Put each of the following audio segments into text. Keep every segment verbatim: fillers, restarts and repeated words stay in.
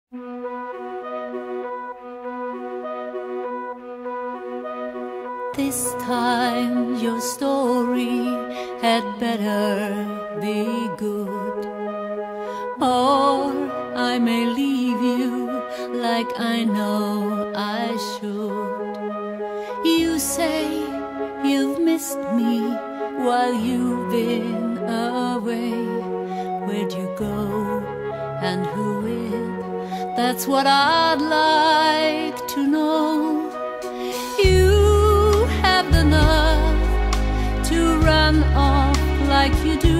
This time your story had better be good, or I may leave you like I know I should. You say you've missed me while you've been away. Where'd you go and who with? That's what I'd like to know. You have the nerve to run off like you do.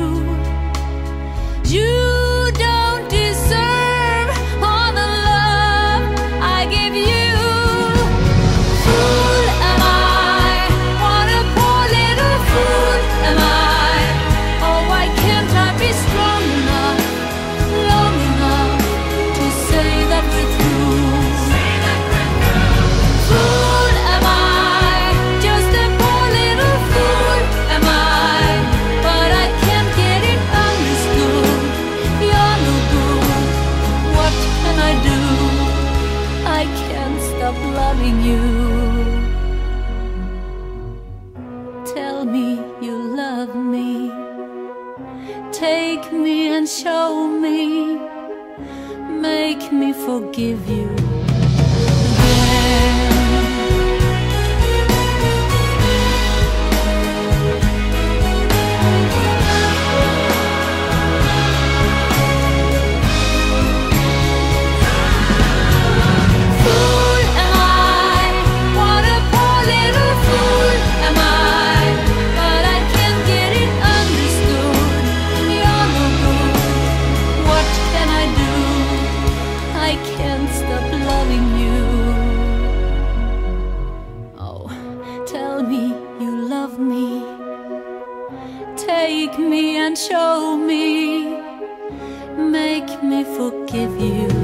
You don't deserve all the love I give you. Fool am I, what a poor little fool am I. Oh, why can't I be strong enough, long enough to say that we're through? Fool am I, just a poor little fool am I. But I can't get it understood. You're no good, what can I do? I can't stop loving you. Tell me you love me, take me and show me, make me forgive you again. Fool am I, what a poor little fool am I. But I can't get it understood. You're no good, what can I do? I can't stop loving you. Oh, tell me you love me, take me and show me, make me forgive you.